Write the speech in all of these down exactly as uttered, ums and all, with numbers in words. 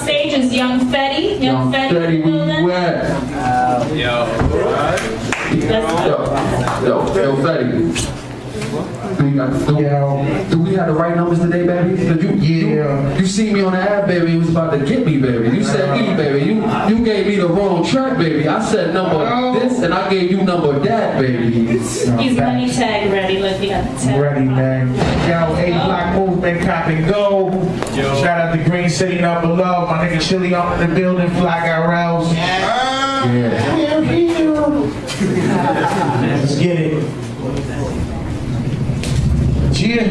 stage is Young Fetty. Young, Young Fetty, Fetty, where you at? Uh, yo, yo, yo, yo, Fetty. Do, you got, do, do we have the right numbers today, baby? You, yeah. You, you see me on the app, baby. It was about to get me, baby. You said E, baby. You you gave me the wrong track, baby. I said number this, and I gave you number that, baby. He's money tag ready. Look, he got the tag. Ready, man. Yo, A Block Movement, cop and go. Yo. Shout out to Green City, number love. My nigga Chili up in the building. Fly got rails. Yeah. Yeah. Let's get it. Yeah.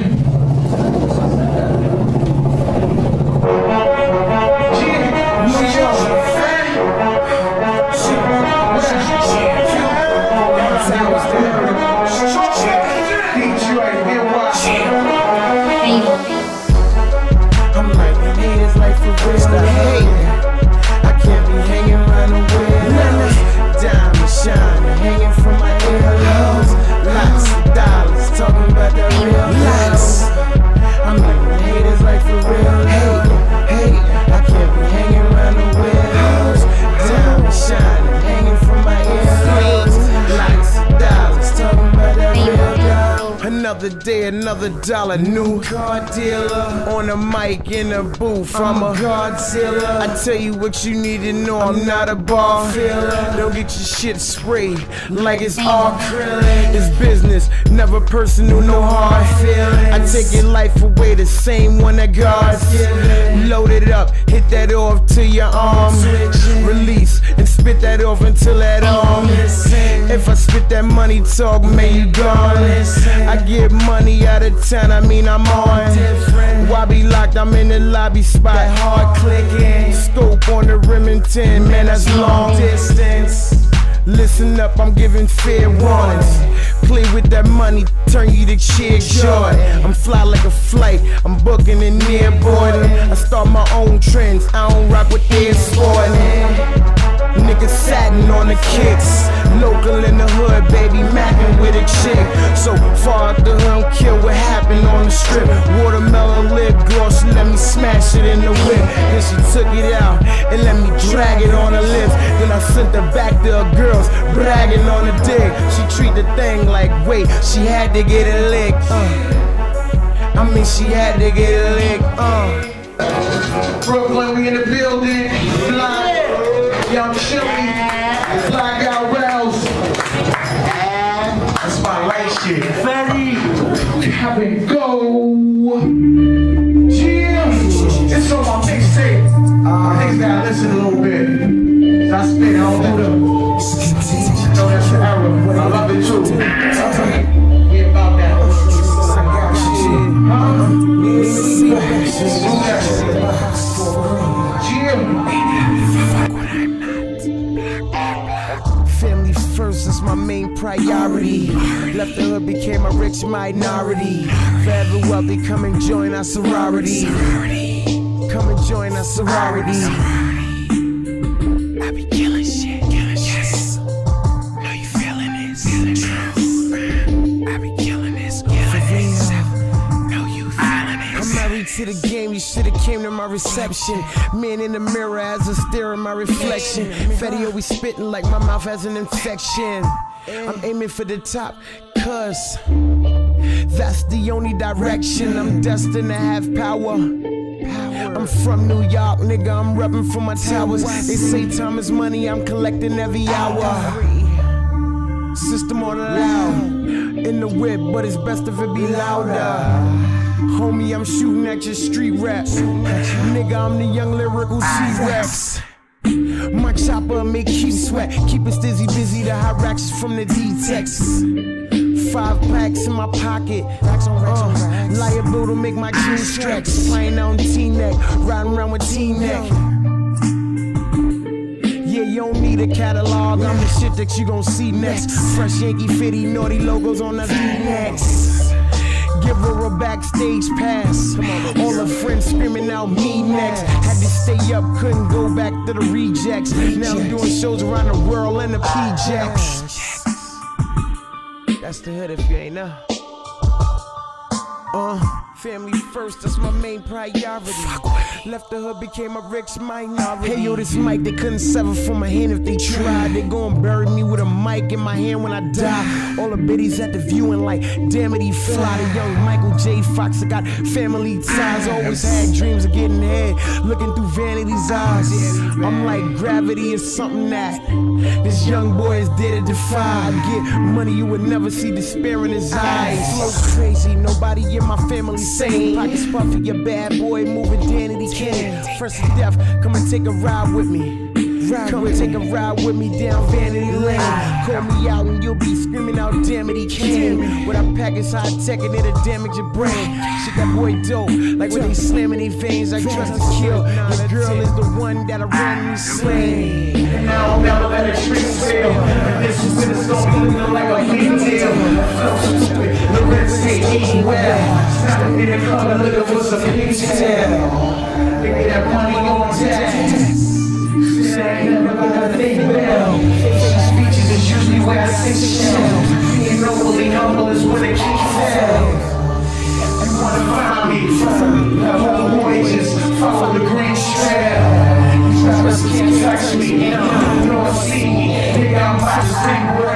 I'm like, we need this life for real. I can't be hanging around the wheel. Diamond shining, hanging from my earlobes. Lots of dollars, talking about that real life. I'm like, we need this life for real. Hey, hey, I can't be hanging around the wheels. Diamond shining, hanging from my earlobes. Lots of dollars, talking about that real life. Another day, another dollar, new car dealer. On the mic, in the booth, I'm a Godzilla. I tell you what you need to know, I'm not a bar filler. Don't get your shit sprayed like it's acrylic. It's business, never personal, no hard feelings. I take your life away, the same one that God's given. Load it up, hit that off to your arm. Release and spit that off until that arm. If I spit that money talk, man, you gone. I get money out of town, I mean I'm on. Why be locked, I'm in the lobby spot. Hard clicking, scope on the Remington, man, that's long distance. Listen up, I'm giving fair warnings. Play with that money, turn you to sheer joy. I'm fly like a flight, I'm booking and near boarding. I start my own trends, I don't rock with their sporting. Niggas satin on the kicks. Local in the hood, baby, mackin' with a chick. So far out the hood, I'm kill what happened on the strip. Watermelon lip gloss, let me smash it in the whip. Then she took it out and let me drag it on her lips. Then I sent her back to her girls, bragging on the dick. She treat the thing like, wait, she had to get a lick. Uh. I mean, she had to get a lick. Uh. Brooklyn, we in the building. Fly. Young Chili, Fly got rails. That's my right shit. Fetty, have it go. Yeah, it's on my mixtape. My niggas gotta listen a little bit. I spit, I don't do them. You know that's the era, but I love it too. We about that. Family first is my main priority. Left the hood, became a rich minority. Forever wealthy, come and join our sorority. Come and join our sorority. I be killing shit, killing yes. Know you feeling this, feeling true. I be killing this, killing this. Know you feeling this. I'm married to the game, you shoulda came to my reception. Man in the mirror as I stare at my reflection. Fetty always spitting like my mouth has an infection. I'm aiming for the top, cause that's the only direction. I'm destined to have power. I'm from New York, nigga, I'm reppin' for my towers. They say time is money, I'm collecting every hour. System on loud, in the whip, but it's best if it be louder. Homie, I'm shooting at your street rap. Nigga, I'm the young lyrical T-Rex. My chopper make keep sweat, keep it stizzy busy, the hot racks is from the D-Tex. Five packs in my pocket, uh, liable to make my jeans stretch. Playing on T-neck, riding around with T-neck. Yeah, you don't need a catalog, I'm the shit that you gon' see next. Fresh Yankee fitty, naughty logos on the V-necks. Give her a backstage pass. All her friends screaming out me next. Had to stay up, couldn't go back to the rejects. Now I'm doing shows around the world in the P-Jacks. That's the hood if you ain't know. Uh, Family first, that's my main priority. Left the hood, became a rich minority. Hey yo, this mic, they couldn't sever from my hand if they tried. They gon' bury me with a mic in my hand when I die. All the biddies at the viewing like, damn it, he fly. The young Michael J. Fox, I got family ties. Always had dreams of getting ahead, looking through vanity's eyes. I'm like, gravity is something that this young boy is there to defy. Get money, you would never see despair in his eyes. Flow crazy, nobody in my family sane. Pockets puffy, a bad boy moving Danity Kane. First to death, come and take a ride with me. Come and take a ride with me down Vanity Lane. Call me out and you'll be screaming out, damn it, he came. With our package high tech and it'll damage your brain. Shit, that boy dope, like when they slamming their veins, I trust to kill. Your girl is the one that'll run and slay. And now I'll never let a trick fail. And this is when it's gonna be looking like a big deal. So stupid, the rest ain't eating well. Snap in the color looking for some pigtail. Give me that money on tap. I ain't never gonna think well. Speeches is usually where I say shell. Being nobly humble is when the king fell. You wanna find me? Have all voyages, follow the green trail. These rappers can't touch me, you don't see me. Nigga, I'm about to sing